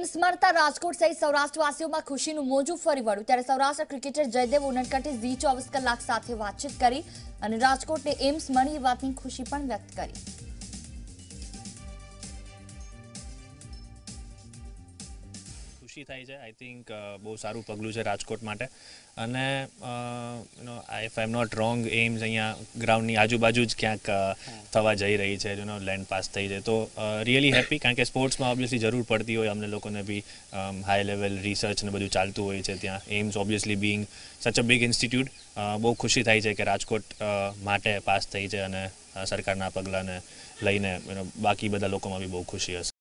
સ્મરતા રાજકોટ સહિત સૌરાષ્ટ્રવાસીઓમાં ખુશીનું મોજું ફરી વળ્યું ત્યારે સૌરાષ્ટ્ર ક્રિકેટર જયદેવ ઉનડકટે Zee24 કલાક સાથે વાતચીત કરી અને રાજકોટને એમ્સ મળી એ વાતની ખુશી પણ વ્યક્ત કરી. ખુશી થાય છે. આઈ થિંક બહુ સારું પગલું છે રાજકોટ માટે અને if I am not wrong AIIMS અહીંયા ગ્રાઉન્ડની આજુબાજુ જ ક્યાંક થવા જઈ રહી છે. લેન્ડ પાસ થઈ જાય તો રિયલી હેપી, કારણ કે સ્પોર્ટ્સમાં ઓબ્વિયસલી જરૂર પડતી હોય અમને લોકોને બી. હાઈ લેવલ રિસર્ચ ને બધું ચાલતું હોય છે ત્યાં. એમ્સ ઓબ્વિયસલી બિંગ સચ અ બિગ ઇન્સ્ટિટ્યૂટ, બહુ ખુશી થાય છે કે રાજકોટ માટે પાસ થઈ છે અને સરકારના પગલાંને લઈને બાકી બધા લોકોમાં બી બહુ ખુશી હશે.